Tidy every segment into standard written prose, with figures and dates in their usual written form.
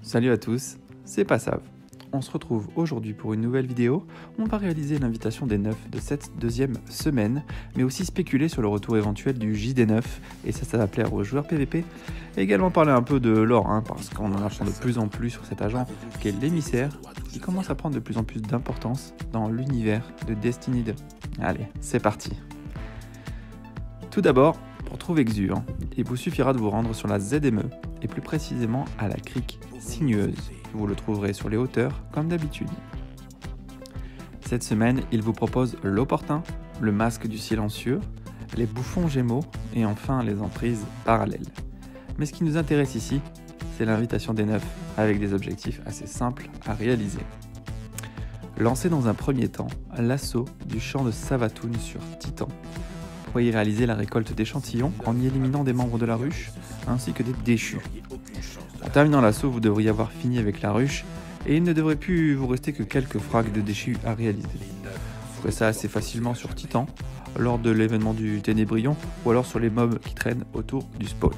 Salut à tous, c'est Passav. On se retrouve aujourd'hui pour une nouvelle vidéo. On va réaliser l'invitation des 9 de cette deuxième semaine, mais aussi spéculer sur le retour éventuel du JD9, et ça va plaire aux joueurs PVP. Et également parler un peu de lore, parce qu'on en apprend de plus en plus sur cet agent qui est l'émissaire, qui commence à prendre de plus en plus d'importance dans l'univers de Destiny 2. Allez, c'est parti. Tout d'abord, pour trouver Xur, il vous suffira de vous rendre sur la ZME, et plus précisément à la crique sinueuse. Vous le trouverez sur les hauteurs, comme d'habitude. Cette semaine, il vous propose l'opportun, le masque du silencieux, les bouffons gémeaux, et enfin les emprises parallèles. Mais ce qui nous intéresse ici, c'est l'invitation des 9, avec des objectifs assez simples à réaliser. Lancez dans un premier temps l'assaut du champ de Savathûn sur Titan. Pour y réaliser la récolte d'échantillons en y éliminant des membres de la ruche, ainsi que des déchus. En terminant l'assaut, vous devriez avoir fini avec la ruche, et il ne devrait plus vous rester que quelques frags de déchus à réaliser. Vous ferez ça assez facilement sur Titan, lors de l'événement du Ténébrion, ou alors sur les mobs qui traînent autour du spawn.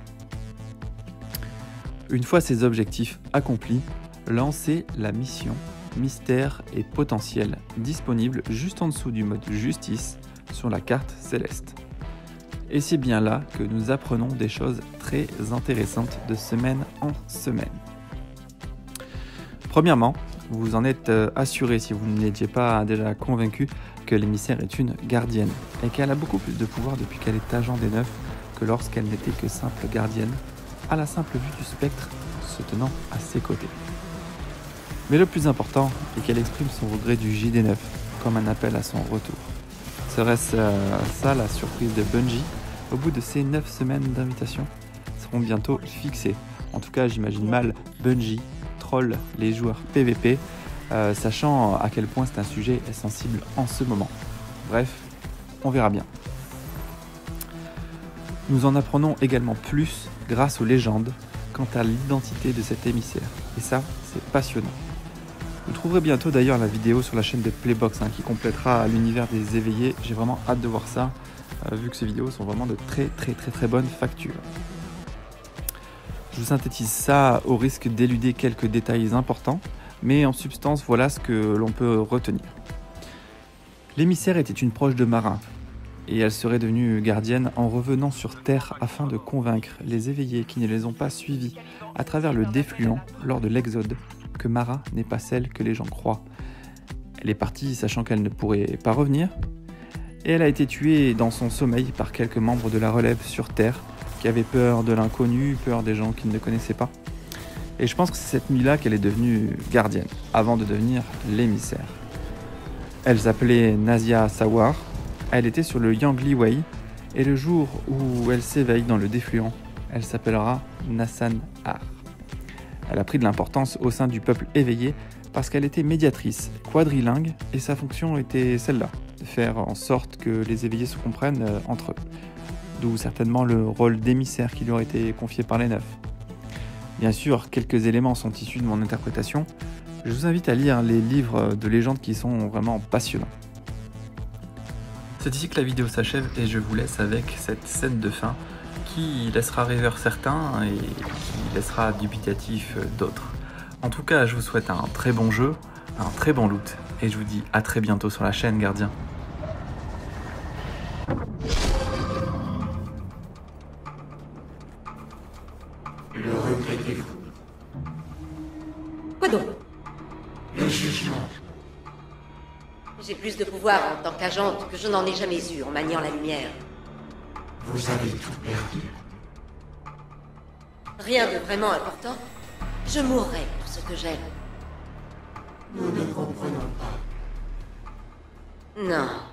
Une fois ces objectifs accomplis, lancez la mission Mystère et Potentiel, disponible juste en dessous du mode Justice sur la carte céleste. Et c'est bien là que nous apprenons des choses très intéressantes de semaine en semaine. Premièrement, vous en êtes assuré, si vous n'étiez pas déjà convaincu, que l'émissaire est une gardienne et qu'elle a beaucoup plus de pouvoir depuis qu'elle est agent des 9 que lorsqu'elle n'était que simple gardienne, à la simple vue du spectre se tenant à ses côtés. Mais le plus important est qu'elle exprime son regret du JD9 comme un appel à son retour. Serait-ce ça la surprise de Bungie? Au bout de ces 9 semaines d'invitation, seront bientôt fixées. En tout cas, j'imagine mal Bungie troll les joueurs PVP, sachant à quel point c'est un sujet sensible en ce moment. Bref, on verra bien. Nous en apprenons également plus grâce aux légendes quant à l'identité de cet émissaire. Et ça, c'est passionnant. Vous trouverez bientôt d'ailleurs la vidéo sur la chaîne de Playbox qui complétera l'univers des éveillés. J'ai vraiment hâte de voir ça, vu que ces vidéos sont vraiment de très bonne facture. Je vous synthétise ça au risque d'éluder quelques détails importants, mais en substance, voilà ce que l'on peut retenir. L'émissaire était une proche de Mara, et elle serait devenue gardienne en revenant sur Terre afin de convaincre les éveillés qui ne les ont pas suivis à travers le défluent lors de l'Exode que Mara n'est pas celle que les gens croient. Elle est partie sachant qu'elle ne pourrait pas revenir, et elle a été tuée dans son sommeil par quelques membres de la relève sur Terre qui avaient peur de l'inconnu, peur des gens qu'ils ne connaissaient pas. Et je pense que c'est cette nuit-là qu'elle est devenue gardienne, avant de devenir l'émissaire. Elle s'appelait Nazia Sawar, elle était sur le Yangli Way, et le jour où elle s'éveille dans le défluent, elle s'appellera Nassan Ar. Elle a pris de l'importance au sein du peuple éveillé parce qu'elle était médiatrice, quadrilingue, et sa fonction était celle-là, de faire en sorte que les éveillés se comprennent entre eux. D'où certainement le rôle d'émissaire qui lui aurait été confié par les 9. Bien sûr, quelques éléments sont issus de mon interprétation. Je vous invite à lire les livres de légendes qui sont vraiment passionnants. C'est ici que la vidéo s'achève et je vous laisse avec cette scène de fin qui laissera rêveur certains et qui laissera dubitatif d'autres. En tout cas, je vous souhaite un très bon jeu, un très bon loot, et je vous dis à très bientôt sur la chaîne Gardien. Le regrettez-vous? Quoi donc? Le jugement. J'ai plus de pouvoir en tant qu'agente que je n'en ai jamais eu en maniant la lumière. Vous avez tout perdu. Rien de vraiment important. Je mourrai pour ce que j'aime. Nous ne comprenons pas. Non.